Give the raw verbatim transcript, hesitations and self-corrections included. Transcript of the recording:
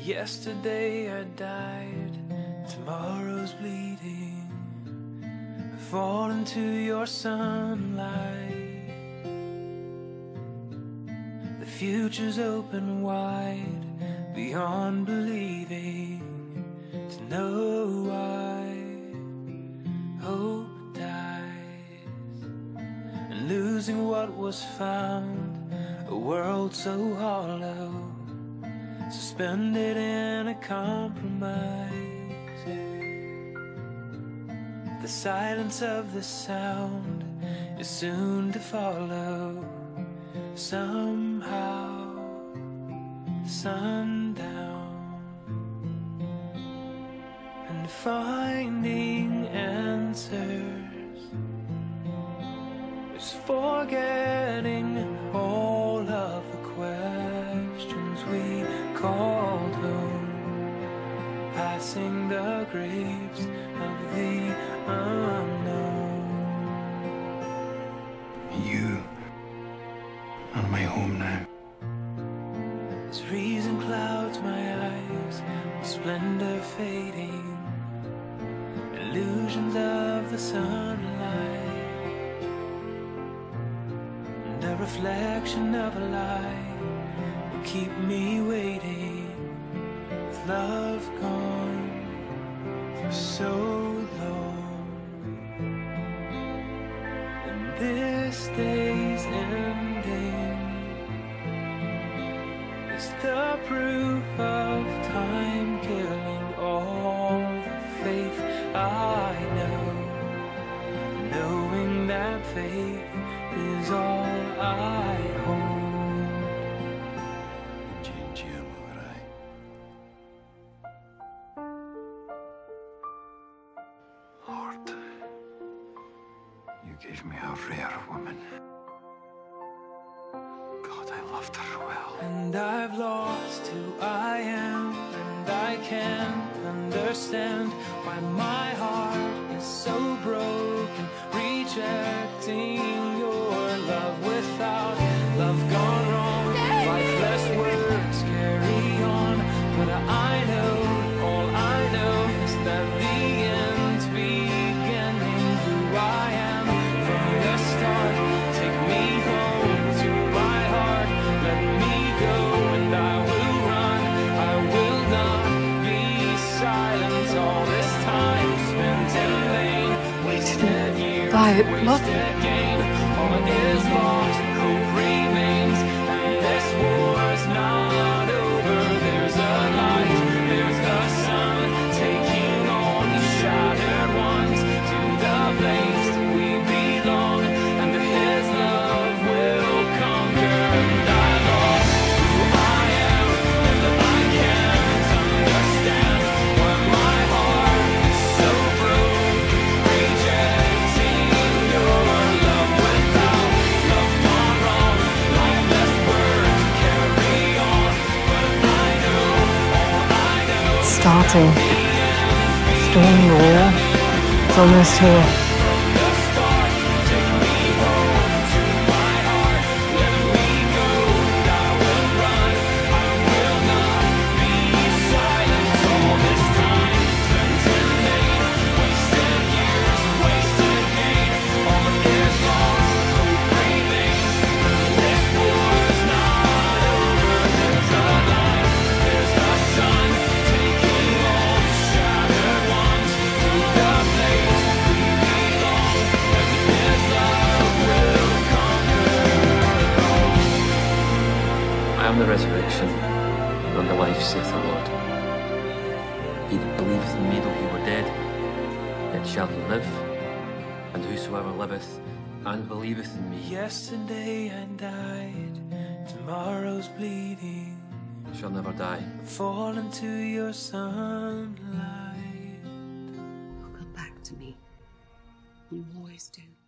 Yesterday I died, tomorrow's bleeding. I fall into your sunlight. The future's open wide, beyond believing. To know why hope dies, and losing what was found, a world so hollow, suspended in a compromise. The silence of the sound is soon to follow. Somehow, sundown, and finding answers is forgetting all of the questions we called home, passing the graves of the unknown. You are my home now. As reason clouds my eyes, with splendor fading, illusions of the sunlight, and a reflection of a lie will keep me waiting, with love gone for so long. And this day's ending is the proof of time killing all the faith I know, knowing that faith is all I hold. Lord, you gave me a rare woman. God, I loved her well. And I've lost who I am, and I can't understand why my heart is so broken, rejecting your love without love gone wrong. Lifeless words carry on, but I know, all I know is that the end's beginning. Who I am from the start, take me home to my heart, let me go and I will run. I will not be silent. All this time spent in vain, wasted years, wasted gain. All is lost, hope remains, and this war's not over. There's a light, there's a sun, taking all the shattered ones to the place we belong, and his love will conquer. And I lost who I am, and I can't understand why my heart is so broken, rejecting your love without love gone wrong. Lifeless words carry on, but I know, all I know is Starting. Stormy war. It's almost here. from the start. Take me home to my heart, let me go and I will run. I will not be silent. All this time spent in vain, wasted years, wasted gain. All is lost, hope remains, and this war's not over. There's a light, there's a sun, taking all the shattered ones to the place we belong, and his love will conquer all. I am the resurrection and the life, saith the Lord. He that believeth in me, though he were dead, yet shall he live, and whosoever liveth and believeth in me Yesterday I died, tomorrow's bleeding. shall never die. Fall into your sunlight. You'll come back to me. You always do.